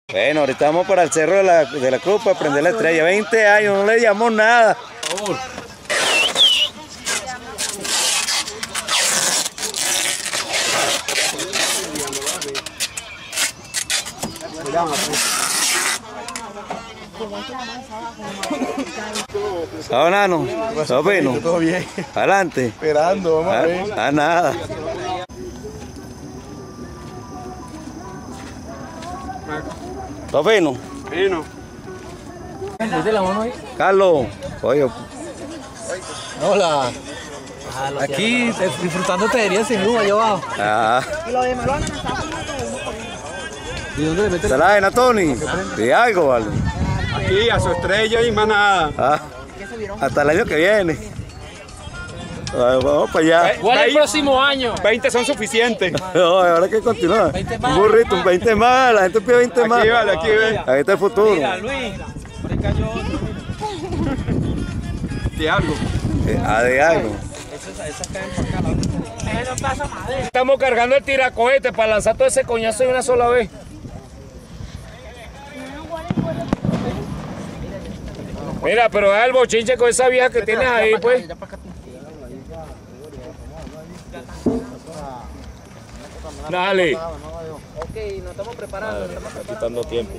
Bueno, ahorita vamos para el cerro de la Cruz para prender la estrella. 20 años, no le llamó nada. ¿Está nano? ¿Está fino? Todo bien. Adelante. Esperando, vamos a ver. Nada. ¿Está fino? Fino. Carlos, oye. Hola. Aquí disfrutando tenería sin luz allá abajo. ¿Y lo de Malona no está? ¿Y dónde le meten? ¿Se la ven, Tony? De algo, vale. Aquí a su estrella y más nada. Hasta el año que viene. Vamos para allá. ¿Cuál es el próximo año? 20 son suficientes. No, ahora hay que continuar. 20 más. Un burrito, un 20 más. La gente pide 20 más. Aquí vale, aquí ve. Ahí está el futuro. Mira, Luis. Por ahí cayó otro. De algo. De algo. Esas caen por acá. Estamos cargando el tiracohete para lanzar todo ese coñazo de una sola vez. Mira, pero es el bochinche con esa vieja que tienes ahí, pues. Dale. Ok, nos estamos preparando. Está quitando tiempo.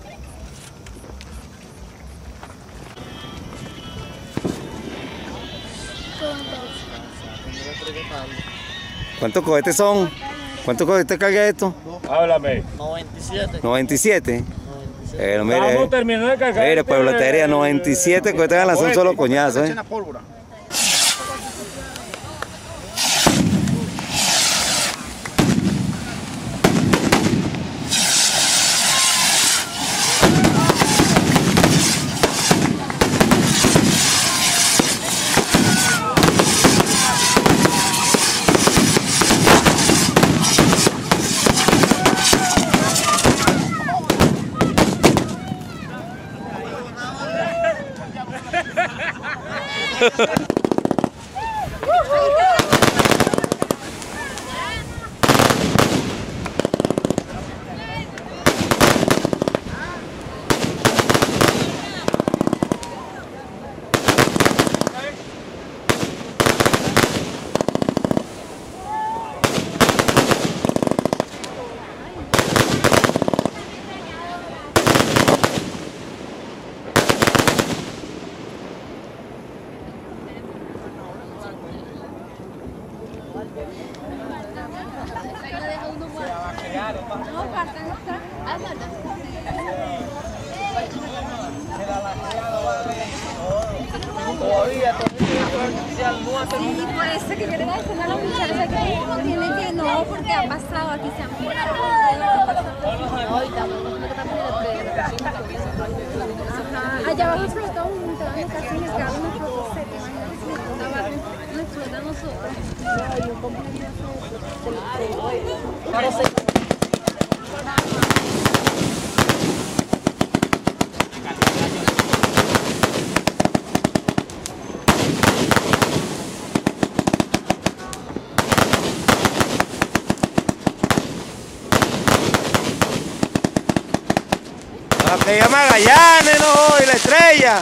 ¿Cuántos cohetes son? ¿Cuántos cohetes carga esto? Háblame. 97. 97. Pero Vamos mire, terminando de cargar. mire, Pueblo Tejería, 97 cohetes van a lanzar un solo coñazo, ¿eh? Sí, por eso que yo le voy a decir a la muchacha que no tiene que no, porque ha pasado, aquí se han muerto. Allá abajo explotó un montón de casines, cada uno explotó 7, imagínate si explotaba, no explota a nosotros. Ay, un compañero se Se llama Gallanes, no, y la estrella.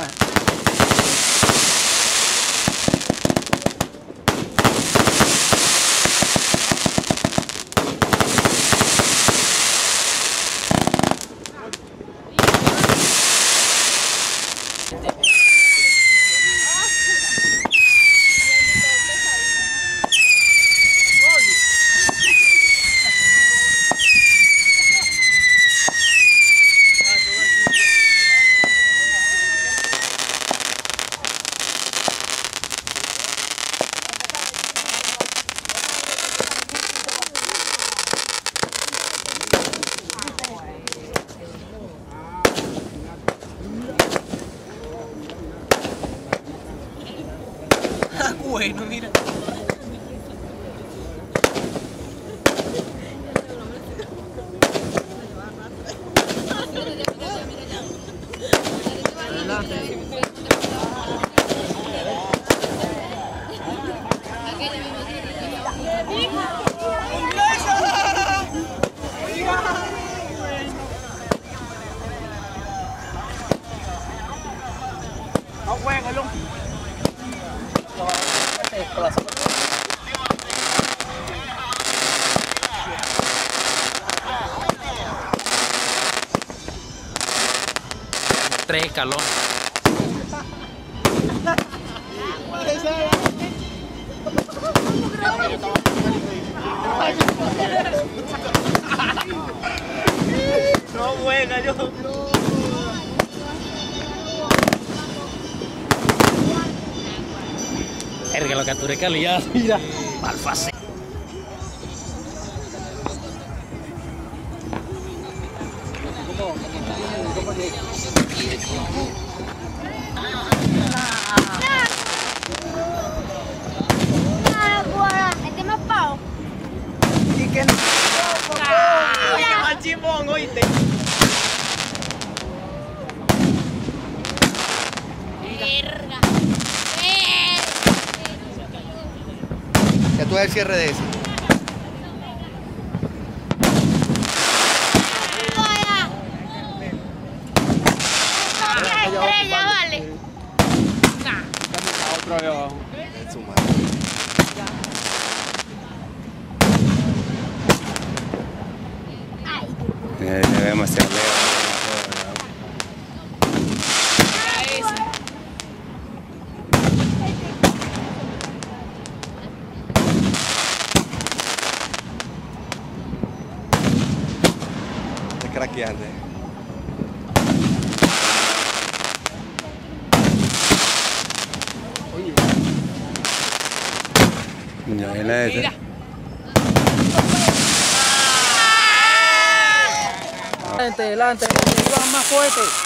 Bueno, mira. juégalo. Tres escalones. No juega yo. Que lo capturé calidad, mira. Malfase. Este más pavo. Y que no. ¡Qué mal chimón, oíste! Verga. Ya tú eres el cierre de ese. Estrella, vale. Otro de abajo. Es su madre. Le vemos hacia lejos. Es craqueante. Ya ven la esa. Adelante, adelante, más fuerte.